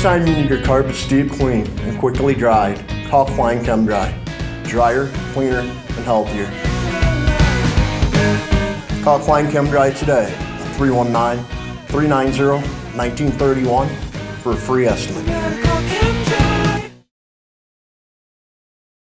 time you need your carpets deep clean and quickly dried, call Klein Chem-Dry. Drier, cleaner, and healthier. Call Klein Chem-Dry today at 319-390-1931 for a free estimate.